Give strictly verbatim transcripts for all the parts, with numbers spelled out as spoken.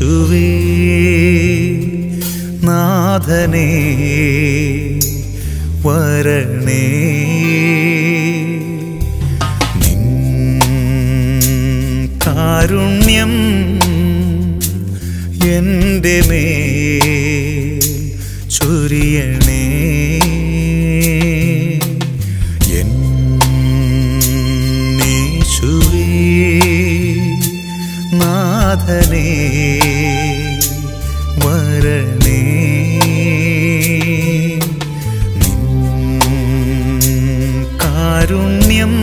യേശുവേ നാഥനേ വരണേ. നിൻ കാരുണ്യം എൻ്റെ മേൽ ചൊരിയണേ. യേശുവേ നാഥനേ വരണേ. കാരുണ്യം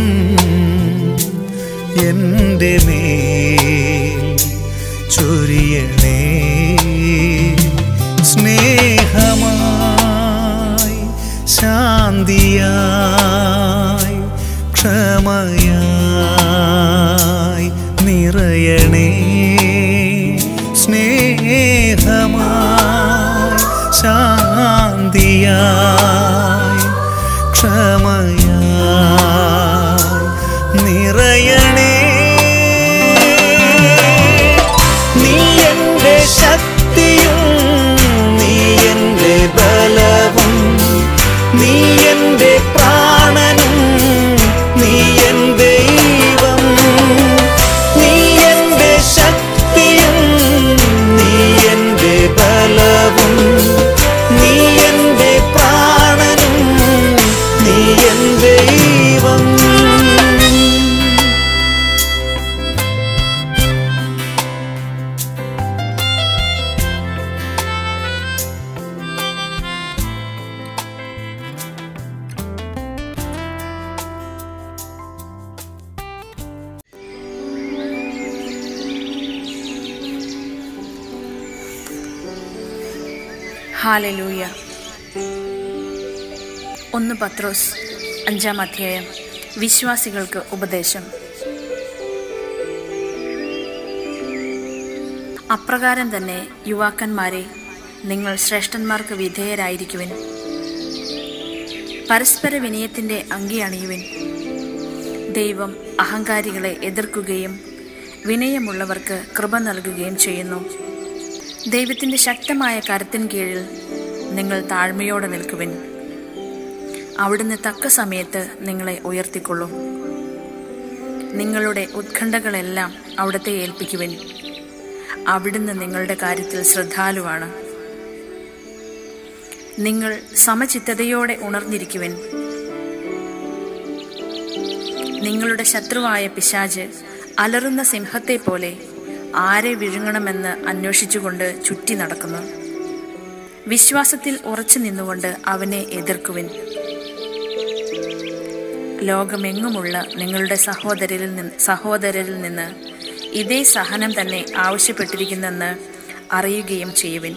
എൻ്റെ മേൽ ചൊരിയണേ. സ്നേഹമായി ശാന്തിയായി ക്ഷമയായി നിറയണേ. സ്നേഹമായി ശാന്തിയായി ക്ഷമയായി നിറയണേ. നീ എൻ്റെ ശക്തിയും നീ എൻ്റെ ബലവും നീ എൻ്റെ പ്രാണനും നീ എൻ്റെ ദൈവം. നീ എൻ്റെ ശക്തിയും നീ എൻ്റെ ബലവും നീ എൻ്റെ പ്രാണനും നീ എൻ്റെ ദൈവം. ഹല്ലേലൂയ. ഒന്ന് പത്രോസ് അഞ്ചാം അധ്യായം. വിശ്വാസികൾക്ക് ഉപദേശം. അപ്രകാരം തന്നെ യുവാക്കന്മാരെ, നിങ്ങൾ ശ്രേഷ്ഠന്മാർക്ക് വിധേയരായിരിക്കുവിൻ. പരസ്പര വിനയത്തിന്റെ അങ്കി അണിയുവിൻ. ദൈവം അഹങ്കാരികളെ എതിർക്കുകയും വിനയമുള്ളവർക്ക് കൃപ നൽകുകയും ചെയ്യുന്നു. ദൈവത്തിന്റെ ശക്തമായ കരത്തിൻ കീഴിൽ നിങ്ങൾ താഴ്മയോടെ നിൽക്കുവിൻ. അവിടുന്ന് തക്ക സമയത്ത് നിങ്ങളെ ഉയർത്തിക്കൊള്ളും. നിങ്ങളുടെ ഉത്കണ്ഠകളെല്ലാം അവിടുത്തെ ഏൽപ്പിക്കുവിൻ. അവിടുന്ന് നിങ്ങളുടെ കാര്യത്തിൽ ശ്രദ്ധാലുവാണ്. നിങ്ങൾ സമചിത്തതയോടെ ഉണർന്നിരിക്കുവിൻ. നിങ്ങളുടെ ശത്രുവായ പിശാച് അലറുന്ന സിംഹത്തെ പോലെ ആരെ വിഴുങ്ങണമെന്ന് അന്വേഷിച്ചുകൊണ്ട് ചുറ്റി നടക്കുന്നു. വിശ്വാസത്തിൽ ഉറച്ചു നിന്നുകൊണ്ട് അവനെ എതിർക്കുവിൻ. ലോകമെങ്ങുമുള്ള നിങ്ങളുടെ സഹോദരരിൽ നിന്ന് സഹോദരരിൽ നിന്ന് ഇതേ സഹനം തന്നെ ആവശ്യപ്പെട്ടിരിക്കുന്നെന്ന് അറിയുകയും ചെയ്യുവിൻ.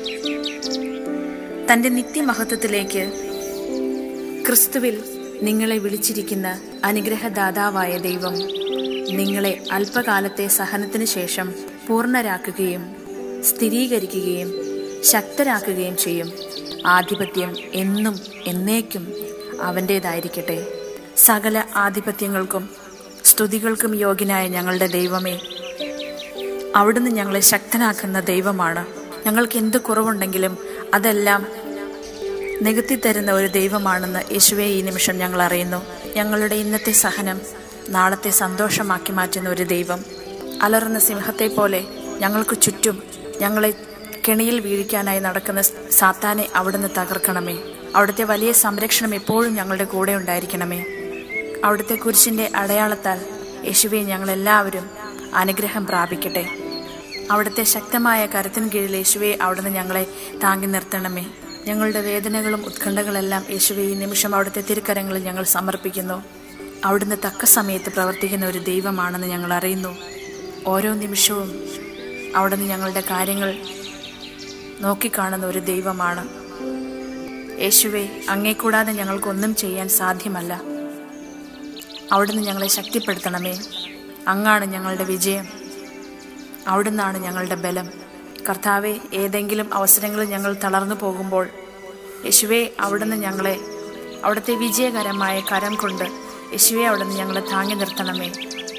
തന്റെ നിത്യമഹത്വത്തിലേക്ക് ക്രിസ്തുവിൽ നിങ്ങളെ വിളിച്ചിരിക്കുന്ന അനുഗ്രഹദാതാവായ ദൈവം നിങ്ങളെ അല്പകാലത്തെ സഹനത്തിന് ശേഷം പൂർണ്ണരാക്കുകയും സ്ഥിരീകരിക്കുകയും ശക്തരാക്കുകയും ചെയ്യും. ആധിപത്യം എന്നും എന്നേക്കും അവൻ്റേതായിരിക്കട്ടെ. സകല ആധിപത്യങ്ങൾക്കും സ്തുതികൾക്കും യോഗ്യനായ ഞങ്ങളുടെ ദൈവമേ, അവിടുന്ന് ഞങ്ങളെ ശക്തനാക്കുന്ന ദൈവമാണ്. ഞങ്ങൾക്ക് എന്ത് കുറവുണ്ടെങ്കിലും അതെല്ലാം നികത്തി തരുന്ന ഒരു ദൈവമാണെന്ന് യേശുവേ ഈ നിമിഷം ഞങ്ങൾ അറിയുന്നു. ഞങ്ങളുടെ ഇന്നത്തെ സഹനം നാളത്തെ സന്തോഷമാക്കി മാറ്റുന്ന ഒരു ദൈവം. അലറുന്ന സിംഹത്തെ പോലെ ഞങ്ങൾക്ക് ചുറ്റും ഞങ്ങളെ കെണിയിൽ വീഴിക്കാനായി നടക്കുന്ന സാത്താനെ അവിടുന്ന് തകർക്കണമേ. അവിടുത്തെ വലിയ സംരക്ഷണം എപ്പോഴും ഞങ്ങളുടെ കൂടെ ഉണ്ടായിരിക്കണമേ. അവിടുത്തെ കുരിശിൻ്റെ അടയാളത്താൽ യേശുവെ ഞങ്ങളെല്ലാവരും അനുഗ്രഹം പ്രാപിക്കട്ടെ. അവിടുത്തെ ശക്തമായ കരത്തിന് കീഴിൽ യേശുവെ അവിടുന്ന് ഞങ്ങളെ താങ്ങി നിർത്തണമേ. ഞങ്ങളുടെ വേദനകളും ഉത്കണ്ഠകളെല്ലാം യേശുവെ ഈ നിമിഷം അവിടുത്തെ തിരുക്കരങ്ങളിൽ ഞങ്ങൾ സമർപ്പിക്കുന്നു. അവിടുന്ന് തക്ക സമയത്ത് പ്രവർത്തിക്കുന്ന ഒരു ദൈവമാണെന്ന് ഞങ്ങൾ അറിയുന്നു. ഓരോ നിമിഷവും അവിടുന്ന് ഞങ്ങളുടെ കാര്യങ്ങൾ നോക്കിക്കാണുന്ന ഒരു ദൈവമാണ്. യേശുവെ, അങ്ങേക്കൂടാതെ ഞങ്ങൾക്കൊന്നും ചെയ്യാൻ സാധ്യമല്ല. അവിടുന്ന് ഞങ്ങളെ ശക്തിപ്പെടുത്തണമേ. അങ്ങാണ് ഞങ്ങളുടെ വിജയം. അവിടുന്നാണ് ഞങ്ങളുടെ ബലം. കർത്താവെ, ഏതെങ്കിലും അവസരങ്ങളിൽ ഞങ്ങൾ തളർന്നു പോകുമ്പോൾ യേശുവെ അവിടുന്ന് ഞങ്ങളെ അവിടുത്തെ വിജയകരമായ കരം കൊണ്ട് യേശുവെ അവിടുന്ന് ഞങ്ങളെ താങ്ങി നിർത്തണമേ.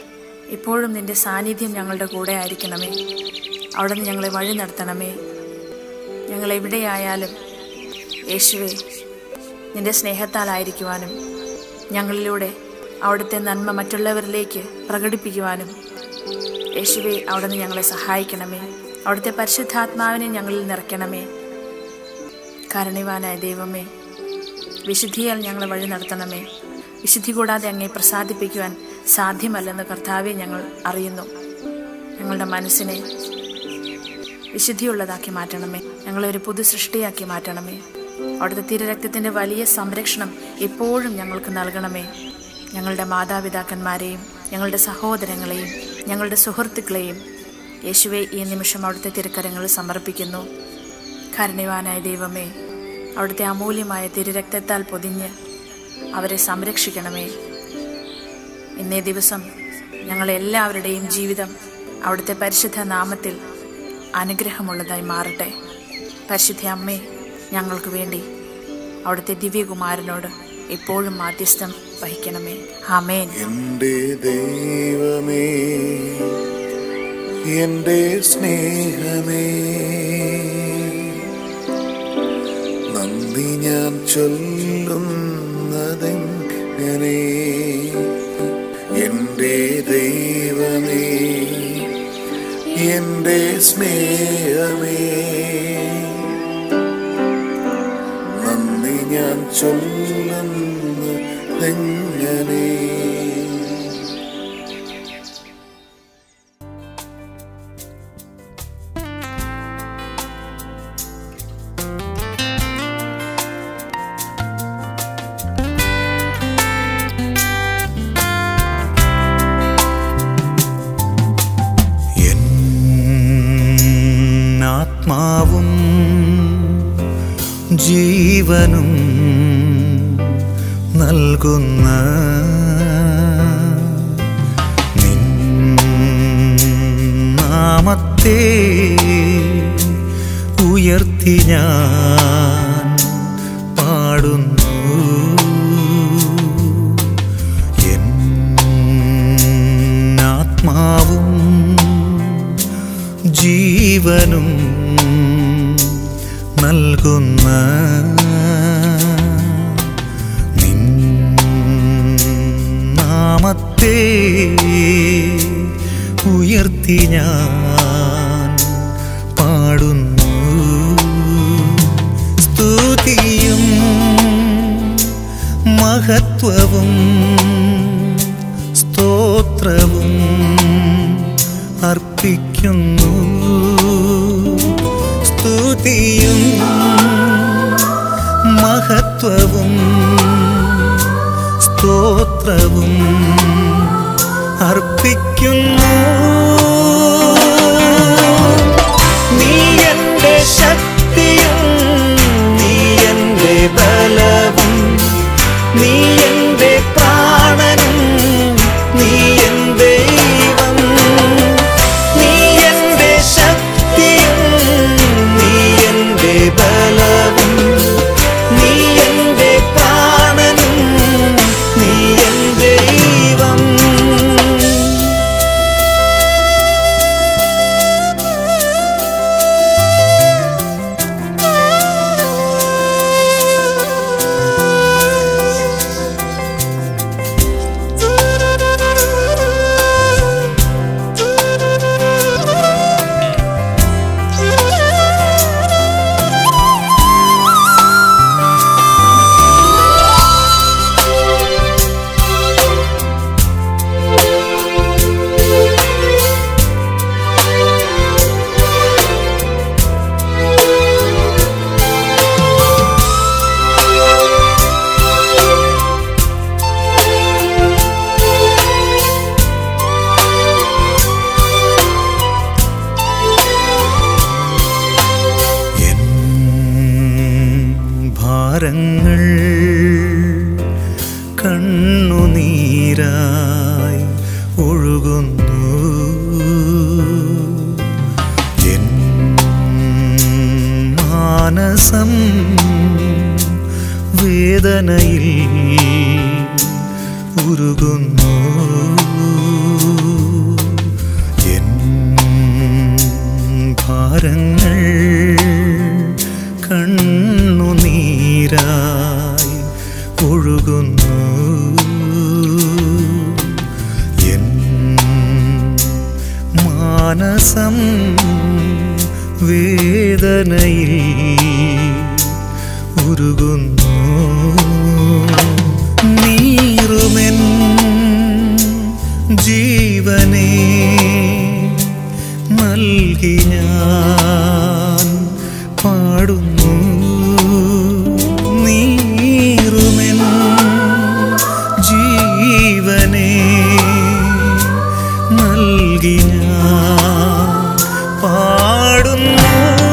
ഇപ്പോഴും നിന്റെ സാന്നിധ്യം ഞങ്ങളുടെ കൂടെ ആയിരിക്കണമേ. അവിടെ നിന്ന് ഞങ്ങളെ വഴി നടത്തണമേ. ഞങ്ങളെവിടെയായാലും യേശുവേ നിന്റെ സ്നേഹത്താലായിരിക്കുവാനും ഞങ്ങളിലൂടെ അവിടുത്തെ നന്മ മറ്റുള്ളവരിലേക്ക് പ്രകടിപ്പിക്കുവാനും യേശുവേ അവിടെ നിന്ന് ഞങ്ങളെ സഹായിക്കണമേ. അവിടുത്തെ പരിശുദ്ധാത്മാവിനെ ഞങ്ങളിൽ നിറയ്ക്കണമേ. കാരുണ്യവാനായ ദൈവമേ, വിശുദ്ധിയാൽ ഞങ്ങളെ വഴി നടത്തണമേ. വിശുദ്ധി കൂടാതെ അങ്ങേ പ്രസാദിപ്പിക്കുവാൻ സാധ്യമല്ലെന്ന് കർത്താവെ ഞങ്ങൾ അറിയുന്നു. ഞങ്ങളുടെ മനസ്സിനെ വിശുദ്ധിയുള്ളതാക്കി മാറ്റണമേ. ഞങ്ങളെ ഒരു പുതു സൃഷ്ടിയാക്കി മാറ്റണമേ. അവിടുത്തെ തിരുരക്തത്തിൻ്റെ വലിയ സംരക്ഷണം എപ്പോഴും ഞങ്ങൾക്ക് നൽകണമേ. ഞങ്ങളുടെ മാതാപിതാക്കന്മാരെയും ഞങ്ങളുടെ സഹോദരങ്ങളെയും ഞങ്ങളുടെ സുഹൃത്തുക്കളെയും യേശുവെ ഈ നിമിഷം അവിടുത്തെ തിരുക്കരങ്ങളിൽ സമർപ്പിക്കുന്നു. കാരുണ്യവാനായ ദൈവമേ, അവിടുത്തെ അമൂല്യമായ തിരുരക്തത്താൽ പൊതിഞ്ഞ് അവരെ സംരക്ഷിക്കണമേ. ഇന്നേ ദിവസം ഞങ്ങളെല്ലാവരുടെയും ജീവിതം അവിടുത്തെ പരിശുദ്ധ നാമത്തിൽ അനുഗ്രഹമുള്ളതായി മാറട്ടെ. പരിശുദ്ധ അമ്മേ, ഞങ്ങൾക്ക് വേണ്ടി അവിടുത്തെ ദിവ്യകുമാരനോട് എപ്പോഴും മാധ്യസ്ഥം വഹിക്കണമേ. ആമേൻ. എൻ്റെ ദൈവമേ, എൻ്റെ സ്നേഹമേ, നന്ദി ഞാൻ ചൊല്ലുന്നതെങ്ങനെ. എൻ്റെ ദൈവമേ, എൻ്റെ സ്നേഹമേ, നന്ദി ഞാൻ ചൊല്ലുന്നതെങ്ങനെ. ആത്മാവും ജീവനും നൽകുന്ന നിൻ നാമത്തെ ഉയർത്തി ഞാൻ പാടുന്നു. എൻ ആത്മാവും ജീവനും നൽകുന്ന നിൻ നാമത്തെ ഉയർത്തി ഞാൻ പാടുന്നു. സ്തുതിയും മഹത്വവും സ്തോത്രവും അർപ്പിക്കുന്നു. സ്തുതിയും മഹത്വവും സ്തോത്രവും അർപ്പിക്കുന്നു. നീ എൻ്റെ ശക്തിയും നീ എൻ്റെ ബലവും, നീ എൻ്റെ പ്രാണനും നീ എൻ ദൈവം. നീ എൻ്റെ ശക്തിയും നീ എൻ്റെ ബലവും, നീ എൻ്റെ പ്രാണനും നീ എൻ ദൈവം. ഭാരങ്ങൾ കണ്ണുനീരായി ഒഴുകുന്നു. എൻ മാനസം വേദനയിൽ ഉരുകുന്നു. മാനസം വേദനയിൽ ഉരുകുന്നു. നീറുമെൻ ജീവനെ നൽകി ഞാൻ പാടുന്നു. നീറുമെൻ ജീവനെ നൽകി ഞാൻ പാടുന്നു.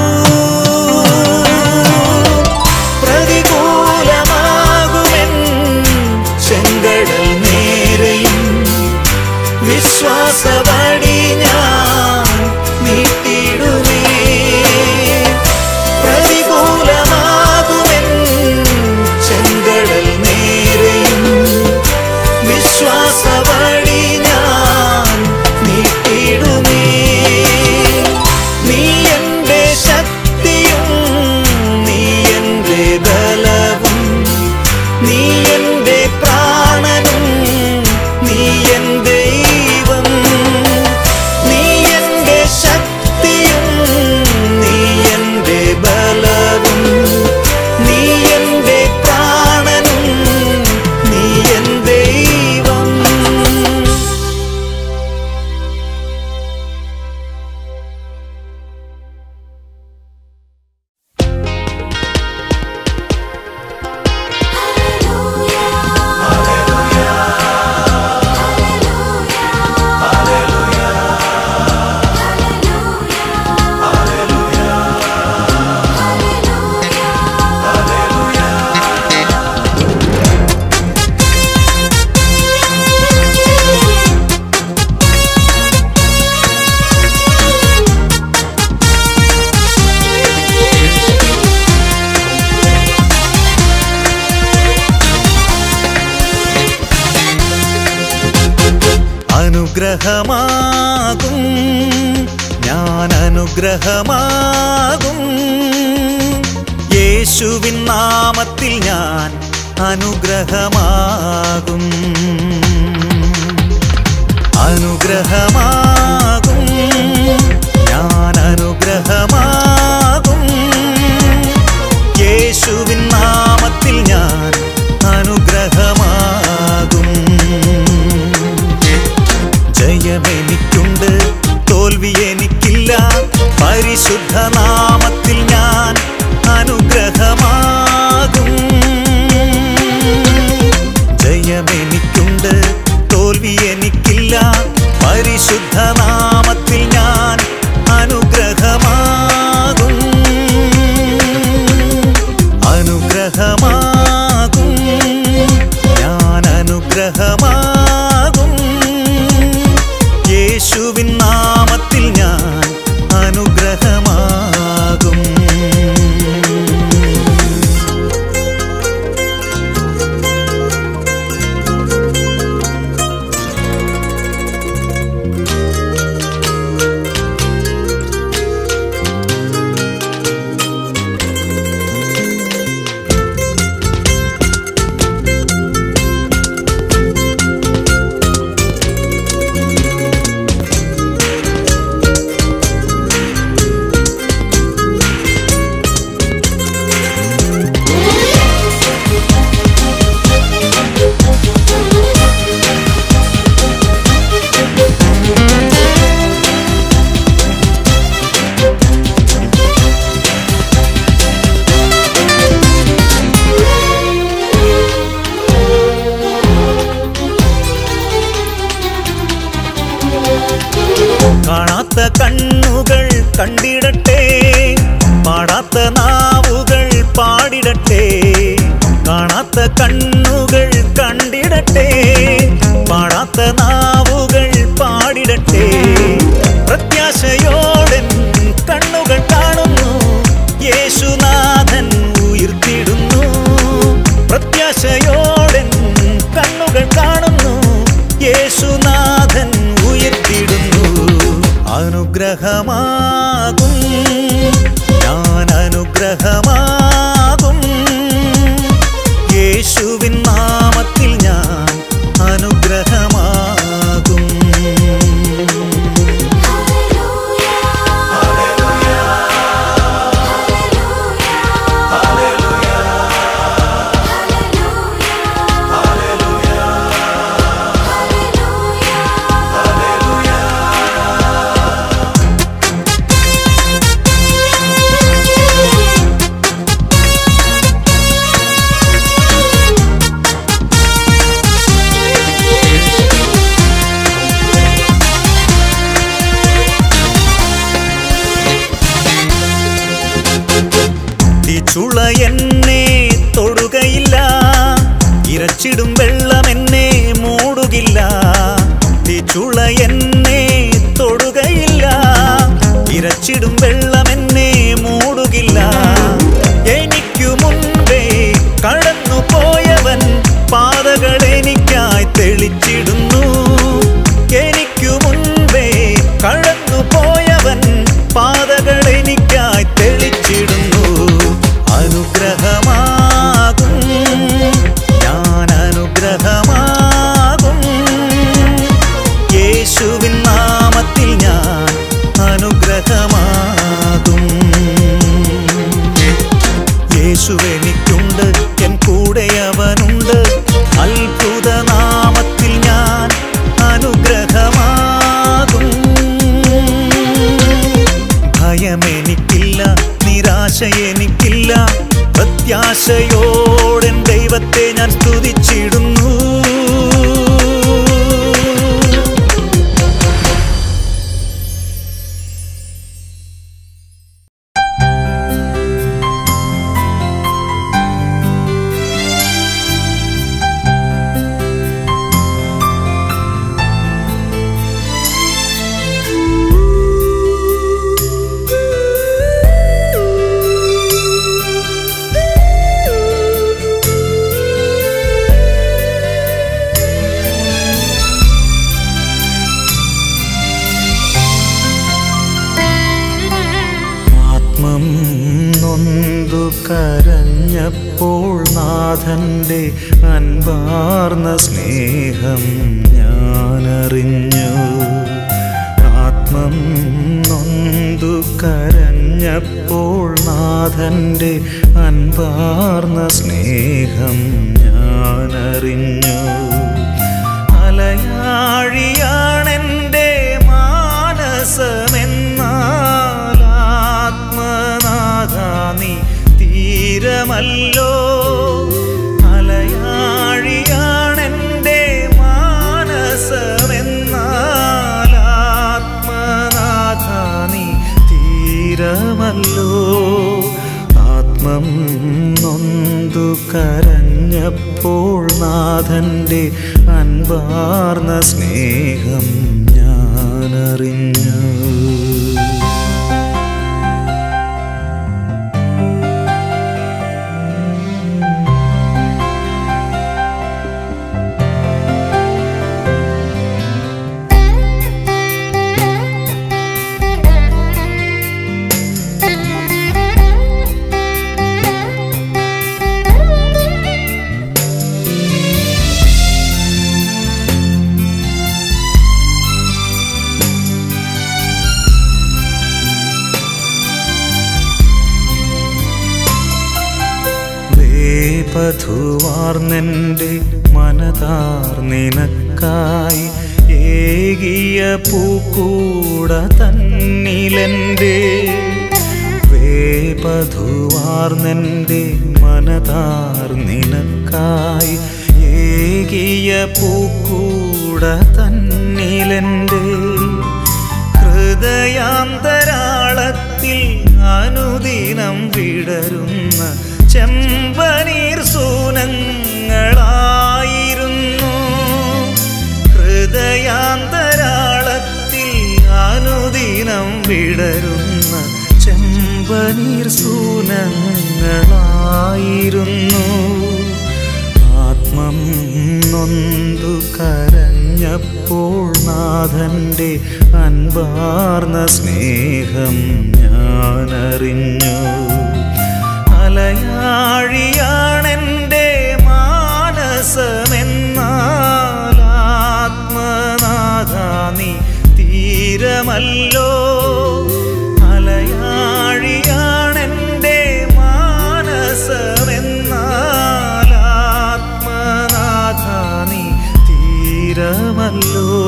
പ്രതികൂലമാകുമെൻ ചെങ്കടൽ നേരെയും വിശ്വാസവടി ഞാൻ നീട്ടിടുമേ. പ്രതികൂലമാകുമെൻ ചെങ്കടൽ നേരെയും വിശ്വാസവടി ഞാൻ നീട്ടിടുമേ. നീ എൻ്റെ ശക്തിയും നീ എൻ്റെ ബലവും നീ എൻ്റെ പ്രാണനും നീ എൻ്റെ ദൈവം. നീ എൻ്റെ ശക്തിയും നീ എൻ്റെ ബലവും നീ എൻ്റെ പ്രാണനും നീ എൻ്റെ ദൈവം. അനുഗ്രഹമാകും ഞാൻ അനുഗ്രഹമാകും. യേശുവിൻ നാമത്തിൽ ഞാൻ അനുഗ്രഹമാകും. അനുഗ്രഹമാകും ഞാൻ അനുഗ്രഹമാകും. യേശുവിൻ നാമത്തിൽ ഞാൻ അനുഗ്രഹമാകും. ജയമെനിക്കുണ്ട് തോൽവി എനിക്കില്ല. പരിശുദ്ധ നാമത്തിൽ ഞാൻ അനുഗ്രഹമാകും. ജയമെനിക്കുണ്ട് തോൽവി എനിക്കില്ല. പരിശുദ്ധ നാമത്തിൽ ഞാൻ അനുഗ്രഹമാകും. അനുഗ്രഹമാകും ഞാൻ അനുഗ്രഹമാകും. യേശുവിൻ നാമത്തിൽ ഞാൻ അനുഗ്രഹമാകും. കാണാത്ത കണ്ണുകൾ കണ്ടിടട്ടെ, പാടാത്ത നാവുകൾ പാടിടട്ടെ. കാണാത്ത കണ്ണുകൾ കണ്ടിടട്ടെ, പാടാത്ത നാവുകൾ പാടിടട്ടെ. പ്രത്യാശയോടെ കണ്ണുകൾ കാണുന്നു, യേശുനാഥൻ ഉയർത്തിടുന്നു. പ്രത്യാശയോടെ കണ്ണുകൾ കാണുന്നു, യേശുനാഥൻ ഉയർത്തിടുന്നു. അനുഗ്രഹമാകും ഞാൻ അനുഗ്രഹമാകും. യേശുവിൻ നാമത്തിൽ ഞാൻ അനുഗ്രഹമാകും. തീച്ചുള എന്നെ തൊടുകയില്ല, ഇരച്ചിടും വെള്ളം എന്നെ മൂടുകില്ല. തീച്ചുള എന്നെ തൊടുകയില്ല, ഇരച്ചിടും വെള്ളം എന്നെ മൂടുകില്ല. എനിക്കു മുൻപേ കടന്നു പോയവൻ പാതകൾ എനിക്കായി തെളിച്ചിടുന്നു. എനിക്കു മുൻപേ കടന്നു പോയവൻ പാതകൾ എനിക്കായി തെളിച്ചിടുന്നു. അനുഗ്രഹമാകും ഞാൻ, അനുഗ്രഹമാകും യേശുവിൻ നാമത്തിൽ ഞാൻ അനുഗ്രഹമാകും. യേശുവെനിക്കുണ്ട്, എൻ കൂടെ അവനുണ്ട്. അത്ഭുത നാമത്തിൽ ഞാൻ അനുഗ്രഹമാകും. ഭയമെനിക്കില്ല, നിരാശ എനിക്കില്ല. പ്രത്യാശയോടെ ദൈവത്തെ ഞാൻ സ്തുതിച്ചിടുന്നു. നൊന്തു കരഞ്ഞപ്പോൾ നാഥന്റെ അൻപാർന്ന സ്നേഹം ഞാനറിഞ്ഞു. ആത്മം നൊന്തു കരഞ്ഞപ്പോൾ നാഥന്റെ അൻപാർന്ന സ്നേഹം ഞാനറിഞ്ഞു. അലയാഴിയാണെൻ്റെ മാനസമെന്നാൽ ആത്മനാഥാ നീ തീരമല്ലോ. അലയാഴിയാണെൻ്റെ മാനസമെന്നാൽ ആത്മനാഥാ നീ തീരമല്ലോ. ആത്മം നൊന്തു കരഞ്ഞപ്പോൾ നാഥന്റെ അൻപാർന്ന സ്നേഹം ഞാനറിഞ്ഞു. പഥുവാർന്നെൻ്റെ മനതാർ നിനക്കായി ഏകിയ പൂക്കൂട തന്നിലെൻ്റെ വേപഥുവാർന്നെൻ്റെ മനതാർ നിനക്കായി ഏകിയ പൂക്കൂട തന്നിലെൻ്റെ ഹൃദയാന്തരാളത്തിൽ അനുദിനം വിടരുന്ന ചെമ്പനീർ സൂനങ്ങളായിരുന്നു. ഹൃദയാന്തരാളത്തിൽ അനുദിനം വിടരുന്ന ചെമ്പനീർ സൂനങ്ങളായിരുന്നു. ആത്മം നൊന്തു കരഞ്ഞപ്പോൾ നാഥന്റെ അൻപാർന്ന സ്നേഹം ഞാനറിഞ്ഞു. അലയാഴിയാണെൻ്റെ മാനസമെന്നാൽ ആത്മനാഥാ നീ തീരമല്ലോ. അലയാഴിയാണെൻ്റെ മാനസമെന്നാൽ ആത്മനാഥാ നീ തീരമല്ലോ.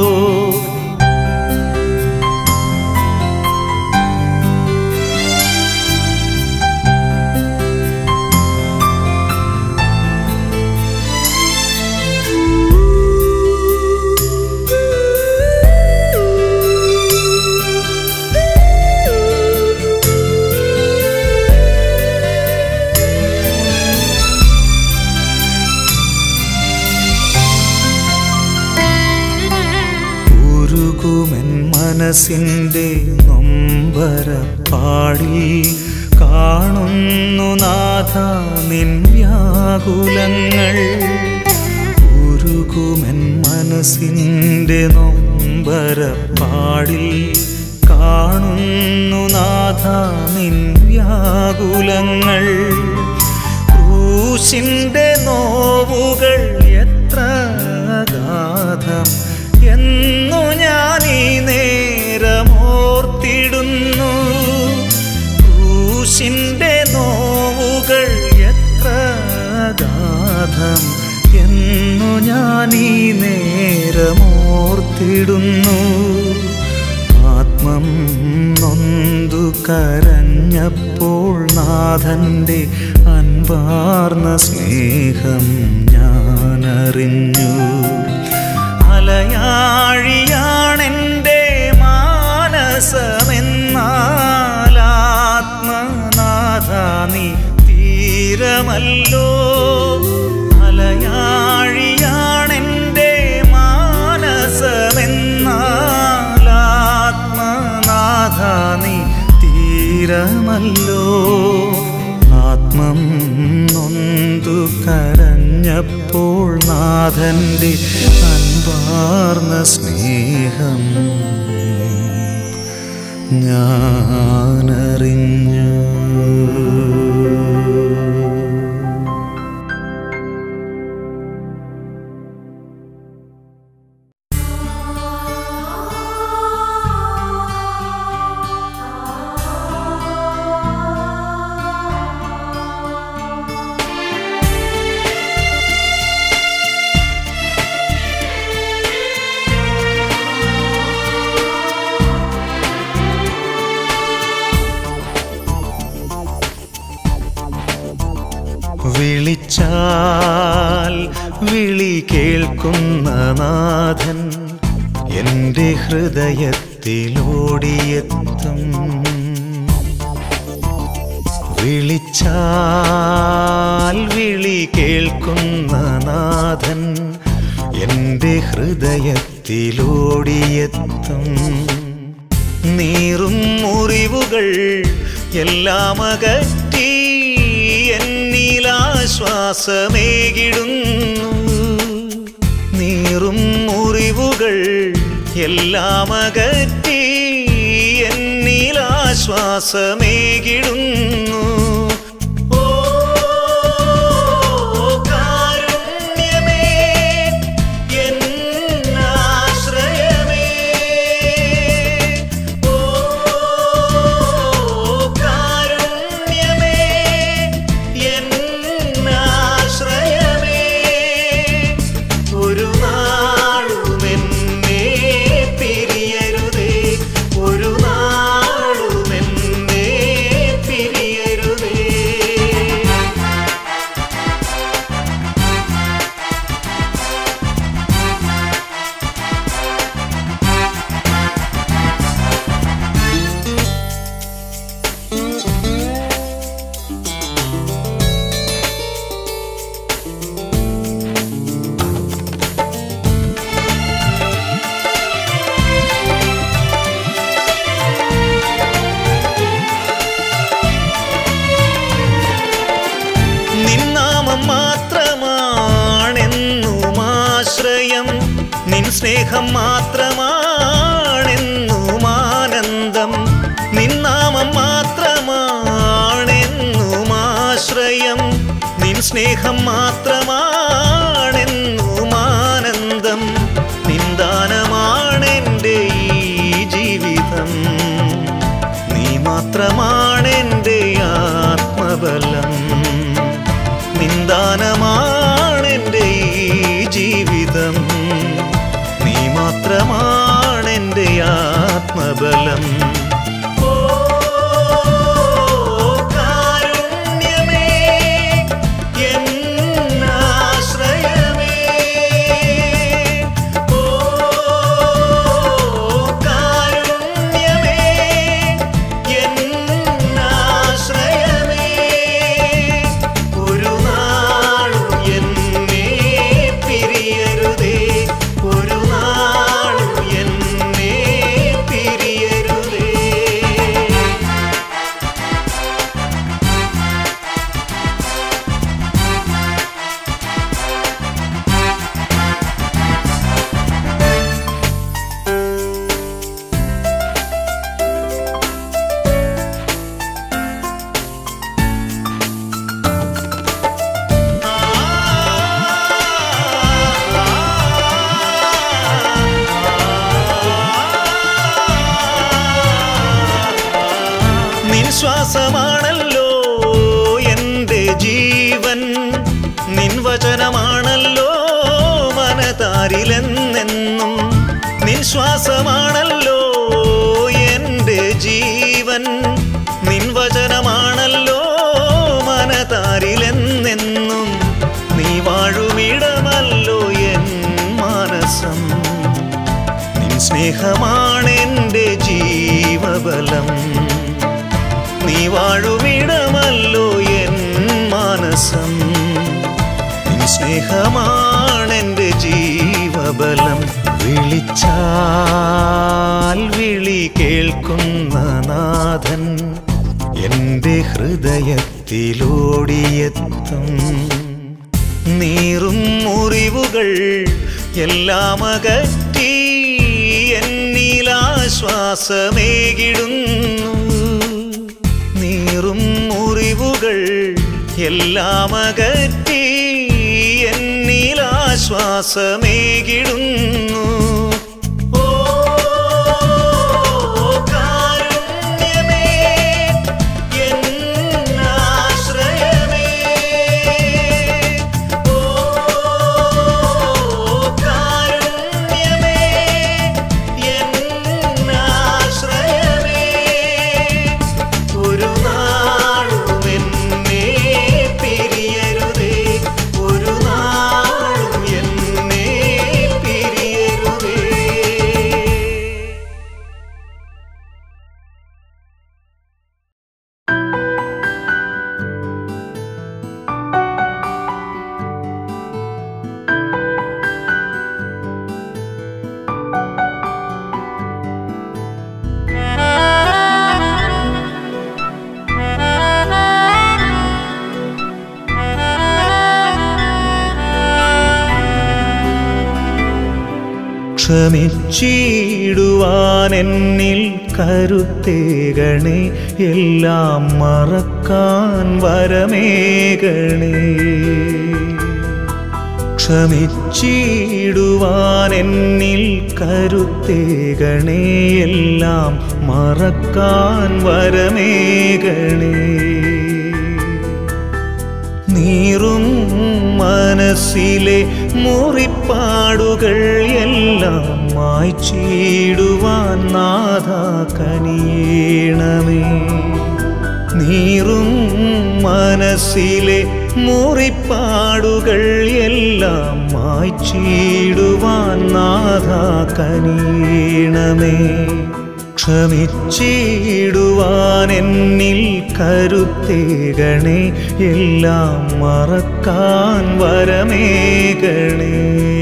ഉരുകുമെൻ മനസ്സിൻ്റെ നൊമ്പരപ്പാടിൽ കാണുന്നു നാഥ നിൻ വ്യാകുലങ്ങൾ. ഉരുകുമെൻ മനസ്സിൻ്റെ നൊമ്പരപ്പാടിൽ കാണുന്നു നാഥ നിൻ വ്യാകുലങ്ങൾ. ക്രൂശിൻ്റെ നോവുകൾ എത്ര അഗാധം എന്നു ഞാൻ ഈ നേരമോർത്തിടുന്നു. ക്രൂശിൻ്റെ നോവുകൾ എത്ര അഗാധം എന്നു ഞാൻ ഈ നേരമോർത്തിടുന്നു. ആത്മം നൊന്തു കരഞ്ഞപ്പോൾ നാഥൻ്റെ അൻപാർന്ന സ്നേഹം ഞാനറിഞ്ഞു. അലയാഴിയാണെൻ്റെ മാനസമെന്നാൽ ആത്മനാഥ നീ തീരമല്ലോ. അലയാഴിയാണെൻ്റെ മാനസമെന്നാൽ ആത്മനാഥ നീ തീരമല്ലോ. ആത്മം നൊന്തു കരഞ്ഞപ്പോൾ നാഥൻ്റെ അൻപാർന്ന സ്നേഹം ഞാനറിഞ്ഞു. വിളിച്ചാൽ വിളി കേൾക്കുന്ന നാഥൻ എൻ്റെ ഹൃദയത്തിലോടിയെത്തും. വിളിച്ചാൽ വിളി കേൾക്കുന്ന നാഥൻ എൻ്റെ ഹൃദയത്തിലോടിയെത്തും. നീറും മുറിവുകൾ എല്ലാം അകറ്റി എന്നിലാശ്വാസമേകിടുന്നു. നീറും മുറിവുകൾ എല്ലാം അകറ്റി എന്നിലാശ്വാസമേകിടുന്നു. നിൻ സ്നേഹം മാത്രമാണെന്നും ആനന്ദം. നിൻ നാമം മാത്രമാണെന്നും ആശ്രയം. നിൻ സ്നേഹം മാത്രമാണെന്നും ആനന്ദം. നിൻ ദാനമാണെൻ്റെ ഈ ജീവിതം. നീ മാത്രമാണെൻ്റെ ആത്മബലം. നിൻ ദാനമാണെൻ്റെ ഈ ജീവിതം. നീ മാത്രമാണെൻ്റെ ആത്മബലം. ഒരു നാളും എന്നെ ശ്വാസമാണല്ലോ എൻ്റെ ജീവൻ, നിൻ വചനമാണല്ലോ മനതാരിലെന്നെന്നും. നിൻ ശ്വാസമാണല്ലോ എൻ്റെ ജീവൻ, നിൻ വചനമാണല്ലോ മനതാരിലെന്നെന്നും. നീ വാഴുമിടമല്ലോ എൻ മാനസം, നിൻ സ്നേഹമാണെൻ്റെ ജീവബലം. നീ വാഴുമിടമല്ലോ എൻ മാനസം, നിൻ സ്നേഹമാണെൻ്റെ ജീവബലം. വിളിച്ചാൽ വിളി കേൾക്കുന്ന നാഥൻ എൻ്റെ ഹൃദയത്തിലോടിയെത്തും. നീറും മുറിവുകൾ എല്ലാം അകറ്റി എന്നിലാശ്വാസമേകിടുന്നു. നീറും മുറിവുകൾ എല്ലാം അകറ്റി എന്നിലാശ്വാസമേകിടുന്നു. ക്ഷമിച്ചിടുവാൻ എന്നിൽ കരുത്തേകണേ, എല്ലാം മറക്കാൻ വരമേകണേ. ക്ഷമിച്ചിടുവാൻ എന്നിൽ കരുത്തേകണേ, എല്ലാം മറക്കാൻ വരമേകണേ. നീറും മനസ്സിലെ മുറിപ്പാടുകൾ എല്ലാം മായ്ച്ചിടുവാൻ നാഥാ കനിയേണമേ. നീറും മനസ്സിലെ മുറിപ്പാടുകൾ എല്ലാം മായ്ച്ചിടുവാൻ നാഥാ കനിയേണമേ. ക്ഷമിച്ചിടുവാൻ എന്നിൽ കരുത്തേകണേ, എല്ലാം മറക്കാൻ വരമേകണേ.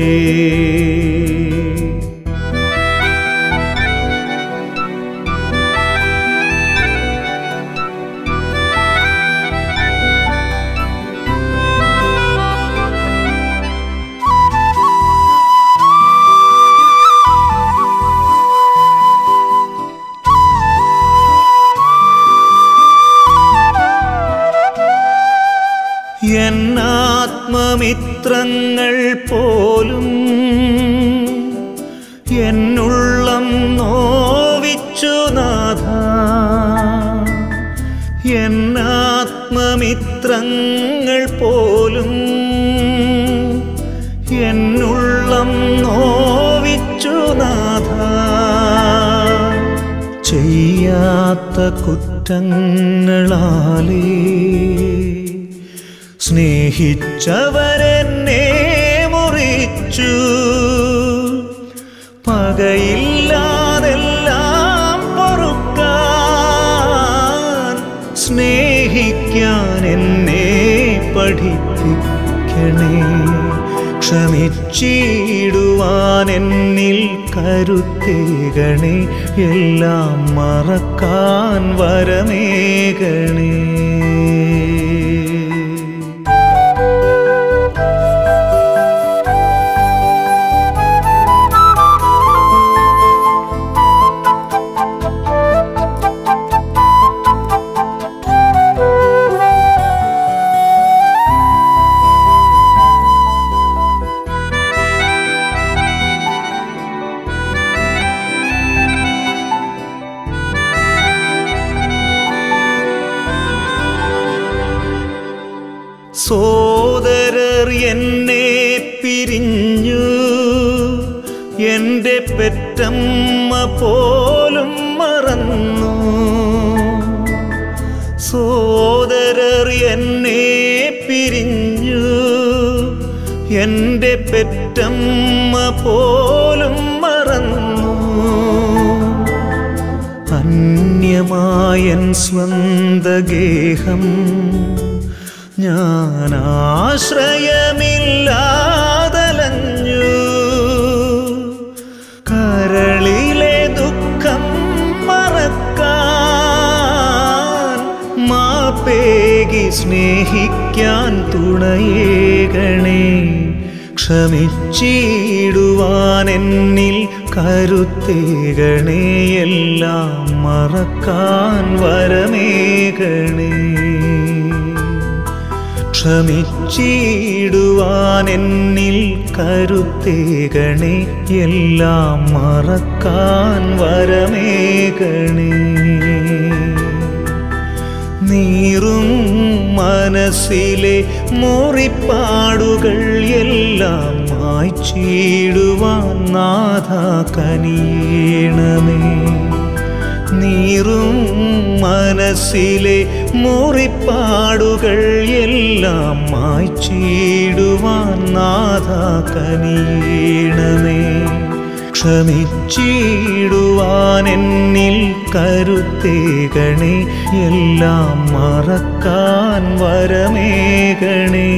എന്നാത്മമിത്രങ്ങൾ പോലും എന്നുള്ളം നോവിച്ചു നാഥാ. എന്നാത്മമിത്രങ്ങൾ പോലും എന്നുള്ളം നോവിച്ചു നാഥാ. ചെയ്യാത്ത കുറ്റങ്ങളാലേ സ്നേഹിച്ചവരെന്നെ മുറിച്ചു. പകയില്ലാതെല്ലാം പൊറുക്കാൻ സ്നേഹിക്കാൻ എന്നെ പഠിപ്പിക്കണേ. ക്ഷമിച്ചിടുവാൻ എന്നിൽ കരുത്തേകണേ, എല്ലാം മറക്കാൻ വരമേകണേ. പെറ്റമ്മ പോലും മറന്നു. സോദരർ എന്നെ പിരിഞ്ഞു, എൻ്റെ പെറ്റമ്മ പോലും മറന്നു. അന്യമായൻ സ്വന്തഗേഹം ഞാൻ ആശ്രയമില്ലാതലഞ്ഞു. കരളിലെ ദുഃഖം മറക്കാൻ മാപ്പേകി സ്നേഹിക്കാൻ തുണയേകണേ. ക്ഷമിച്ചിടുവാൻ എന്നിൽ കരുത്തേകണേ. എല്ലാം മറക്കാൻ വരമേകണേ. ക്ഷമിച്ചിടുവാൻ എന്നിൽ കരുത്തേകണേ. എല്ലാം മറക്കാൻ വരമേകണേ. നീറും മനസ്സിലെ മുറിപ്പാടുകൾ എല്ലാം മായ്ച്ചിടുവാൻ നാഥാ കനിയണമേ. നീറും മനസ്സിലെ മുറിപ്പാടുകൾ എല്ലാം മായ്ച്ചിടുവാൻ നാഥാ കനിയണമേ. ക്ഷമിച്ചിടുവാൻ എന്നിൽ കരുത്തേകണേ. എല്ലാം മറക്കാൻ വരമേകണേ.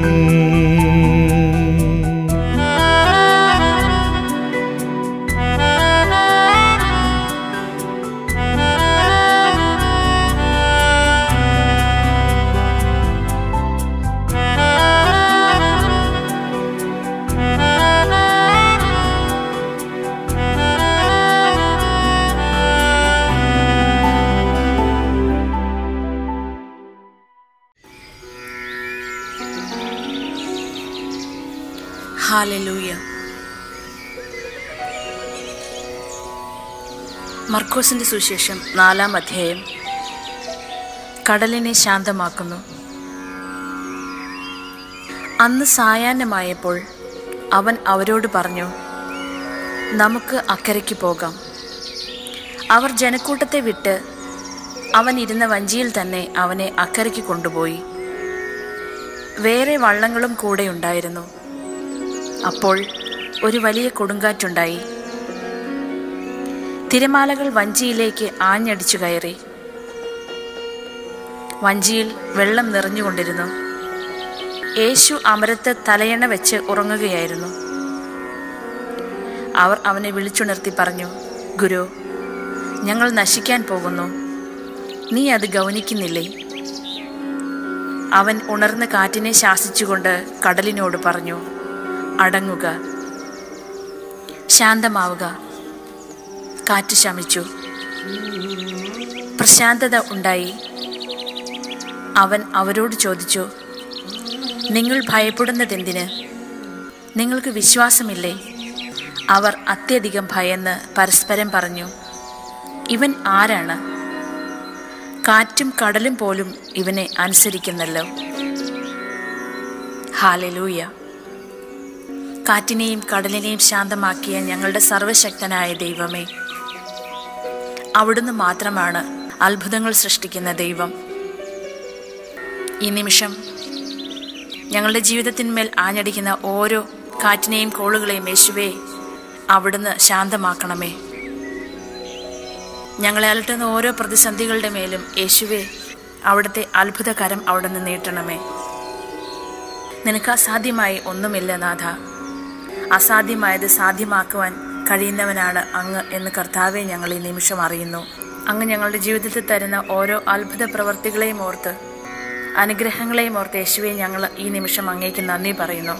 ഹല്ലേലൂയ. മർക്കോസിന്റെ സുവിശേഷം നാലാം അധ്യായം. കടലിനെ ശാന്തമാക്കുന്നു. അന്ന് സായാഹ്നമായപ്പോൾ അവൻ അവരോട് പറഞ്ഞു, നമുക്ക് അക്കരയ്ക്ക് പോകാം. അവർ ജനക്കൂട്ടത്തെ വിട്ട് അവൻ ഇരുന്ന വഞ്ചിയിൽ തന്നെ അവനെ അക്കരയ്ക്ക് കൊണ്ടുപോയി. വേറെ വള്ളങ്ങളും കൂടെ ഉണ്ടായിരുന്നു. അപ്പോൾ ഒരു വലിയ കൊടുങ്കാറ്റുണ്ടായി. തിരമാലകൾ വഞ്ചിയിലേക്ക് ആഞ്ഞടിച്ചു കയറി. വഞ്ചിയിൽ വെള്ളം നിറഞ്ഞുകൊണ്ടിരുന്നു. യേശു അമരത്ത് തലയണ വെച്ച് ഉറങ്ങുകയായിരുന്നു. അവർ അവനെ വിളിച്ചുണർത്തി പറഞ്ഞു, ഗുരു, ഞങ്ങൾ നശിക്കാൻ പോകുന്നു, നീ അത് ഗൗനിക്കുന്നില്ലേ? അവൻ ഉണർന്ന കാറ്റിനെ ശാസിച്ചുകൊണ്ട് കടലിനോട് പറഞ്ഞു, അടങ്ങുക, ശാന്തമാവുക. കാറ്റ് ശമിച്ചു, പ്രശാന്തത ഉണ്ടായി. അവൻ അവരോട് ചോദിച്ചു, നിങ്ങൾ ഭയപ്പെടുന്നതെന്തിന്? നിങ്ങൾക്ക് വിശ്വാസമില്ലേ? അവർ അത്യധികം ഭയന്ന് പരസ്പരം പറഞ്ഞു, ഇവൻ ആരാണ്? കാറ്റും കടലും പോലും ഇവനെ അനുസരിക്കുന്നല്ലോ. ഹല്ലേലൂയ. കാറ്റിനെയും കടലിനെയും ശാന്തമാക്കിയ ഞങ്ങളുടെ സർവശക്തനായ ദൈവമേ, അവിടുന്ന് മാത്രമാണ് അത്ഭുതങ്ങൾ സൃഷ്ടിക്കുന്ന ദൈവം. ഈ നിമിഷം ഞങ്ങളുടെ ജീവിതത്തിന്മേൽ ആഞ്ഞടിക്കുന്ന ഓരോ കാറ്റിനെയും കോളുകളെയും യേശുവേ അവിടുന്ന് ശാന്തമാക്കണമേ. ഞങ്ങളെ അലട്ടുന്ന ഓരോ പ്രതിസന്ധികളുടെ മേലും യേശുവേ അവിടുത്തെ അത്ഭുതകരം അവിടുന്ന് നീട്ടണമേ. നിനക്ക് അസാധ്യമായി ഒന്നുമില്ല നാഥ. അസാധ്യമായത് സാധ്യമാക്കുവാൻ കഴിയുന്നവനാണ് അങ്ങ് എന്ന് കർത്താവെ ഞങ്ങൾ ഈ നിമിഷം അറിയുന്നു. അങ്ങ് ഞങ്ങളുടെ ജീവിതത്തിൽ തരുന്ന ഓരോ അത്ഭുത പ്രവൃത്തികളെയും ഓർത്ത്, അനുഗ്രഹങ്ങളെയും ഓർത്ത് യേശുവെ ഞങ്ങൾ ഈ നിമിഷം അങ്ങേക്ക് നന്ദി പറയുന്നു.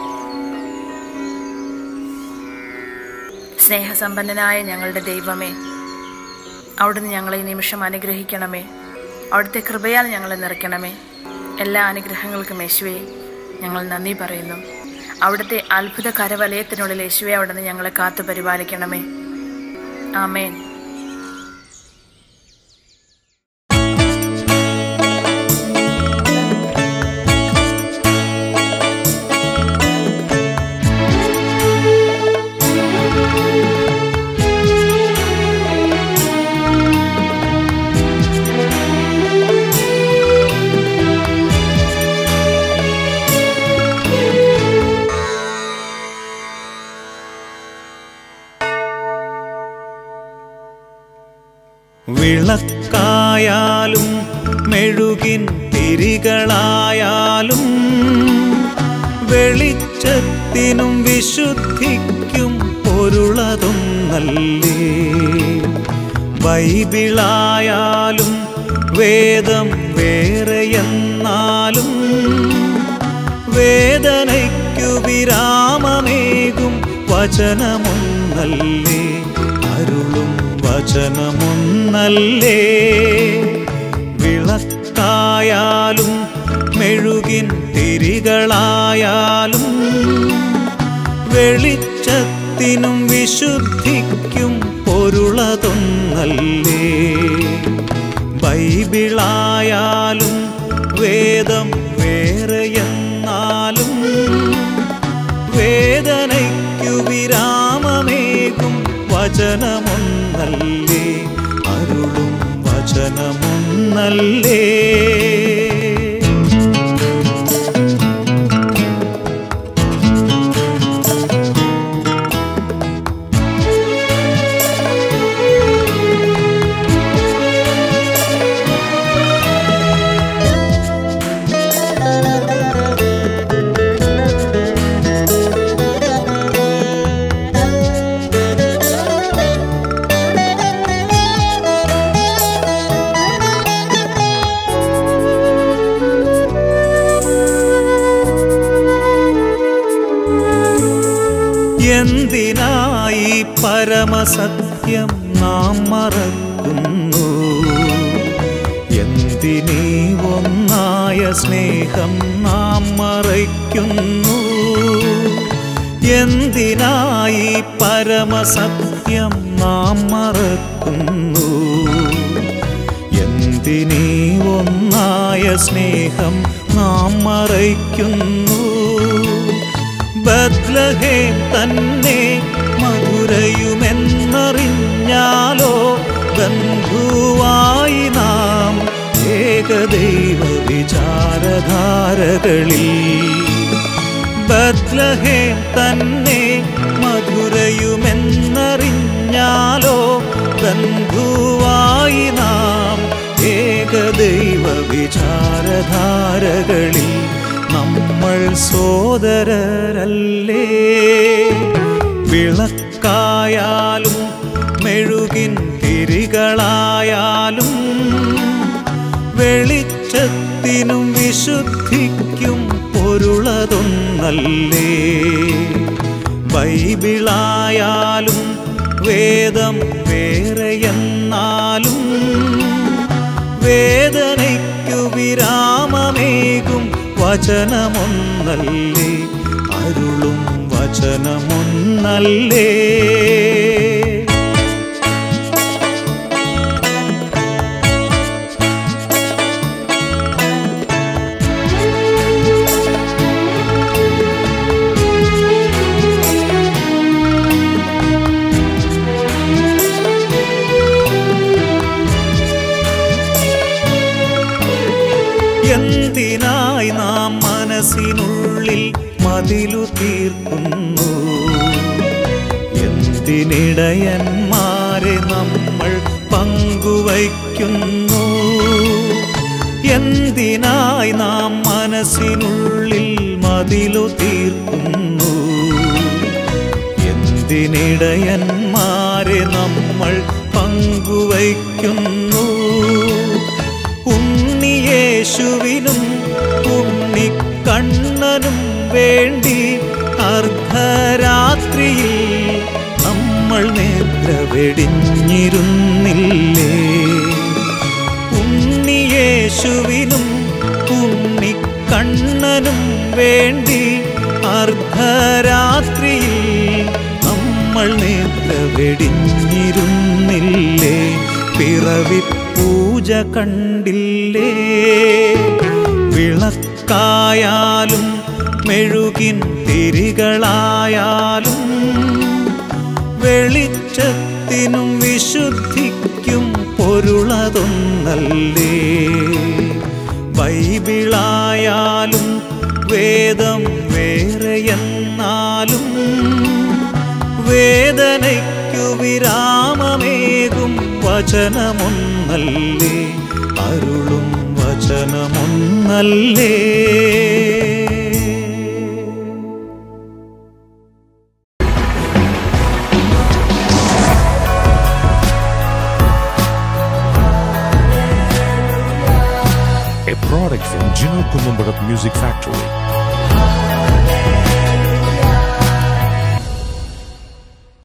സ്നേഹസമ്പന്നനായ ഞങ്ങളുടെ ദൈവമേ, അവിടുന്ന് ഞങ്ങളെ ഈ നിമിഷം അനുഗ്രഹിക്കണമേ. അവിടുത്തെ കൃപയാൽ ഞങ്ങളെ നിറയ്ക്കണമേ. എല്ലാ അനുഗ്രഹങ്ങൾക്കും യേശുവെ ഞങ്ങൾ നന്ദി പറയുന്നു. അവിടുത്തെ അത്ഭുത കരവലയത്തിനുള്ളിൽ യേശുവെ അവിടുന്ന് ഞങ്ങളെ കാത്തു പരിപാലിക്കണമേ. ആമേൻ. വിളക്കായാലും മെഴുകിൻ തിരികളായാലും വെളിച്ചത്തിനും വിശുദ്ധിക്കും പൊരുളതൊന്നല്ലേ. ബൈബിളായാലും വേദം വേറെയെന്നാലും വേദനയ്ക്കു വിരാമമേകും വചനമൊന്നല്ലേ. അരുളും വചനമൊന്നല്ലേ. വിളക്കായാലും മെഴുകിൻ തിരികളായാലും വെളിച്ചത്തിനും വിശുദ്ധിക്കും പൊരുളതൊന്നല്ലേ. ബൈബിളായാലും വേദം വേറെയെന്നാലും വേദനയ്ക്കു വിരാമമേകും വചനമൊന്നല്ലേ. അരുളും വചനമൊന്നല്ലേ. എന്തിനായി പരമസത്യം നാം മറക്കുന്നു? എന്തിനീ ഒന്നായ സ്നേഹം നാം മറയ്ക്കുന്നു? എന്തിനായി പരമസത്യം നാം മറക്കുന്നു? എന്തിനീ ഒന്നായ സ്നേഹം നാം മറയ്ക്കുന്നു? ബത്ലഹേം തന്നെ മധുരയുമെന്നറിഞ്ഞാലോ ബന്ധുവായി നാം ഏകദൈവ വിചാരധാരകളിൽ. ബത്ലഹേം തന്നെ മധുരയുമെന്നറിഞ്ഞാലോ ബന്ധുവായി നാം ഏകദൈവ വിചാരധാരകളിൽ. നമ്മൾ സോദരരല്ലേ. വിളക്കായാലും മെഴുകിൻ തിരികളായാലും വെളിച്ചത്തിനും വിശുദ്ധിക്കും പൊരുളതൊന്നല്ലേ. ബൈബിളായാലും വേദം വേറെയെന്നാലും വേദനയ്ക്കു വിരാമമേകും വചനമൊന്നല്ലേ. അരുളും വചനമൊന്നല്ലേ. എന്തിനായി നാം മനസ്സിനുള്ളിൽ മതിലു തീർക്കുന്നു? എന്തിനിടയന്മാരെ നമ്മൾ പങ്കുവയ്ക്കുന്നു? എന്തിനായി നാം മനസ്സിനുള്ളിൽ മതിലു തീർക്കുന്നു? എന്തിനിടയന്മാരെ നമ്മൾ പങ്കുവയ്ക്കുന്നു? ഉണ്ണിയേശുവിനും ഉണ്ണിക്കണ്ണനും വേണ്ടി അർദ്ധരാത്രിയിൽ നമ്മൾ നേത്ര വെടിഞ്ഞിരുന്നില്ലേ? ഉണ്ണിയേശുവിനും ഉണ്ണിക്കണ്ണനും വേണ്ടി അർദ്ധരാത്രിയിൽ നമ്മൾ നേത്ര വെടിഞ്ഞിരുന്നില്ലേ? പിറവി പൂജ കണ്ടില്ലേ? വിളക്കായാലും മെഴുകിൻ തിരികളായാലും വെളിച്ചത്തിനും വിശുദ്ധിക്കും പൊരുളതൊന്നല്ലേ. ബൈബിളായാലും വേദം വേറെയെന്നാലും വേദനയ്ക്കു വിരാമമേകും വചനമൊന്നല്ലേ, അരുളും വചനമൊന്നല്ലേ. A product from Gino Columbarat Music Factory.